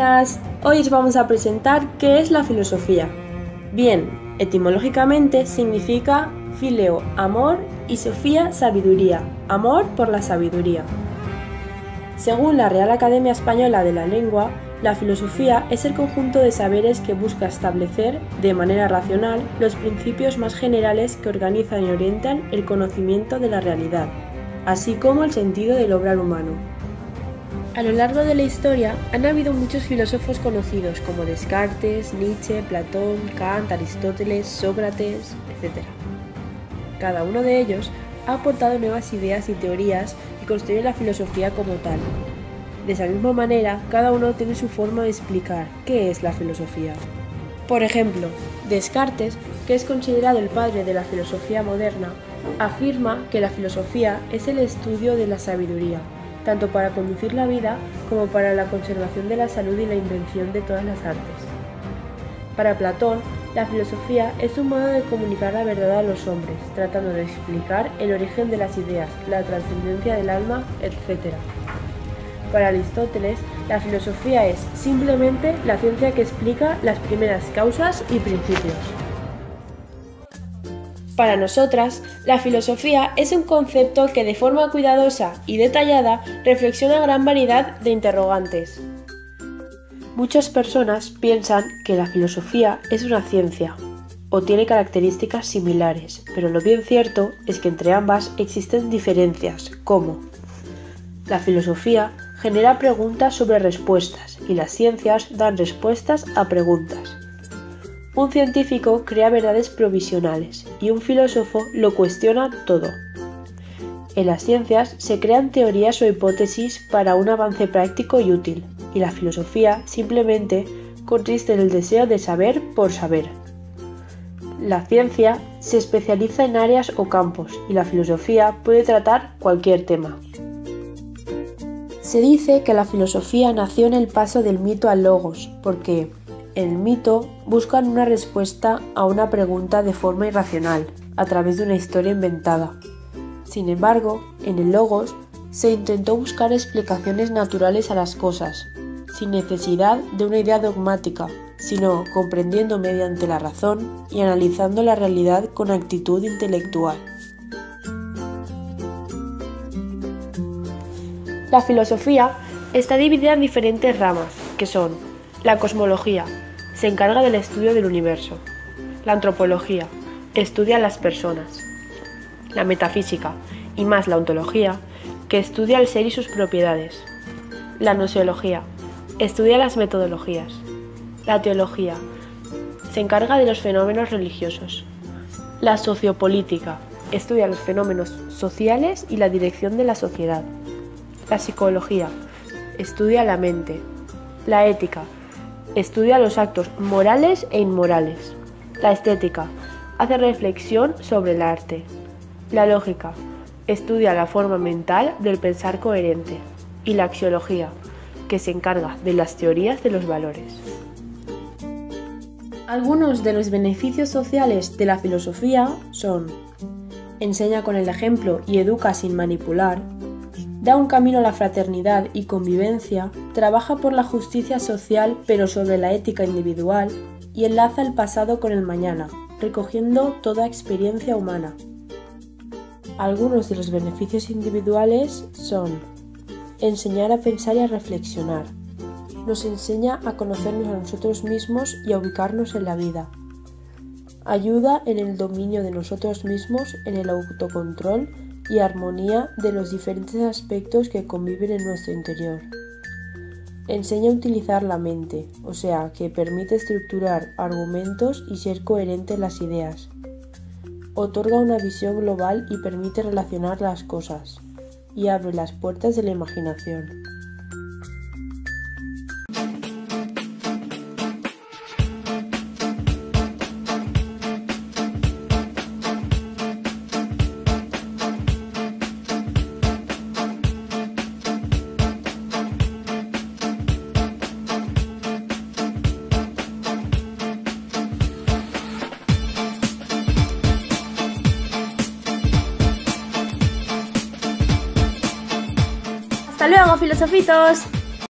Buenas, hoy os vamos a presentar qué es la filosofía. Bien, etimológicamente significa fileo, amor, y sofía, sabiduría, amor por la sabiduría. Según la Real Academia Española de la Lengua, la filosofía es el conjunto de saberes que busca establecer, de manera racional, los principios más generales que organizan y orientan el conocimiento de la realidad, así como el sentido del obrar humano. A lo largo de la historia han habido muchos filósofos conocidos como Descartes, Nietzsche, Platón, Kant, Aristóteles, Sócrates, etc. Cada uno de ellos ha aportado nuevas ideas y teorías que construyen la filosofía como tal. De esa misma manera, cada uno tiene su forma de explicar qué es la filosofía. Por ejemplo, Descartes, que es considerado el padre de la filosofía moderna, afirma que la filosofía es el estudio de la sabiduría, tanto para conducir la vida como para la conservación de la salud y la invención de todas las artes. Para Platón, la filosofía es un modo de comunicar la verdad a los hombres, tratando de explicar el origen de las ideas, la trascendencia del alma, etc. Para Aristóteles, la filosofía es simplemente la ciencia que explica las primeras causas y principios. Para nosotras, la filosofía es un concepto que de forma cuidadosa y detallada reflexiona gran variedad de interrogantes. Muchas personas piensan que la filosofía es una ciencia o tiene características similares, pero lo bien cierto es que entre ambas existen diferencias, como la filosofía genera preguntas sobre respuestas y las ciencias dan respuestas a preguntas. Un científico crea verdades provisionales y un filósofo lo cuestiona todo. En las ciencias se crean teorías o hipótesis para un avance práctico y útil, y la filosofía simplemente consiste en el deseo de saber por saber. La ciencia se especializa en áreas o campos y la filosofía puede tratar cualquier tema. Se dice que la filosofía nació en el paso del mito al logos, porque en el mito buscan una respuesta a una pregunta de forma irracional, a través de una historia inventada. Sin embargo, en el logos se intentó buscar explicaciones naturales a las cosas, sin necesidad de una idea dogmática, sino comprendiendo mediante la razón y analizando la realidad con actitud intelectual. La filosofía está dividida en diferentes ramas, que son la cosmología, se encarga del estudio del universo; la antropología, estudia a las personas; la metafísica, y más la ontología, que estudia el ser y sus propiedades; la gnoseología, estudia las metodologías; la teología, se encarga de los fenómenos religiosos; la sociopolítica, estudia los fenómenos sociales y la dirección de la sociedad; la psicología, estudia la mente; la ética, estudia los actos morales e inmorales; la estética, hace reflexión sobre el arte; la lógica, estudia la forma mental del pensar coherente; y la axiología, que se encarga de las teorías de los valores. Algunos de los beneficios sociales de la filosofía son: enseña con el ejemplo y educa sin manipular; da un camino a la fraternidad y convivencia; trabaja por la justicia social pero sobre la ética individual; y enlaza el pasado con el mañana, recogiendo toda experiencia humana. Algunos de los beneficios individuales son: enseñar a pensar y a reflexionar; nos enseña a conocernos a nosotros mismos y a ubicarnos en la vida; ayuda en el dominio de nosotros mismos, en el autocontrol y armonía de los diferentes aspectos que conviven en nuestro interior; enseña a utilizar la mente, o sea, que permite estructurar argumentos y ser coherente en las ideas; otorga una visión global y permite relacionar las cosas; y abre las puertas de la imaginación. ¡Hasta luego, filosofitos!